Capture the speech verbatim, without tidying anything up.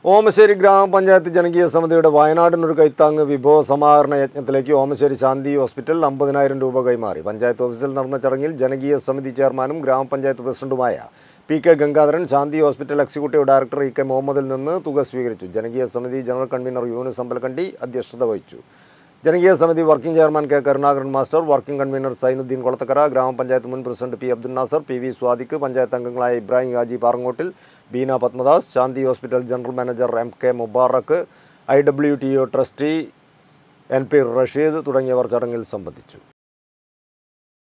ഓമശ്ശേരി ഗ്രാമപഞ്ചായത്ത് ജനകീയ സമിതിയുടെ വയനാടിനൊരു കൈത്താങ്ങ് വിഭവ സമാഹരണ യജ്ഞത്തിലേക്ക് ഓമശ്ശേരി ശാന്തി ഹോസ്പിറ്റൽ അമ്പതിനായിരം രൂപ കൈമാറി. പഞ്ചായത്ത് ഓഫീസിൽ നടന്ന ചടങ്ങിൽ ജനകീയ സമിതി ചെയർമാനും ഗ്രാമപഞ്ചായത്ത് പ്രസിഡന്റുമായ P K Gangadharan Shanti hospital executive director E K മുഹമ്മദിൽ നിന്ന് തുക സ്വീകരിച്ചു. ജനകീയ സമിതി ജനറൽ കൺവീനർ യൂനുസ് അമ്പലക്കണ്ടി അധ്യക്ഷത വഹിച്ചു. ജനകീയ സമിതി working chairman K Karunakaran master, working convener Sainuddin Kolathakkara, ഗ്രാമപഞ്ചായത്ത് മുൻ president P Abdul Nasar, P V Sadiq, panchayat അംഗങ്ങളായ Ibrahim Haji Parangottil, Beena Padmadas, Shanti hospital general manager M K Mubarak, I W T O trustee N P Rasheed തുടങ്ങിയവർ ചടങ്ങിൽ സംബന്ധിച്ചു.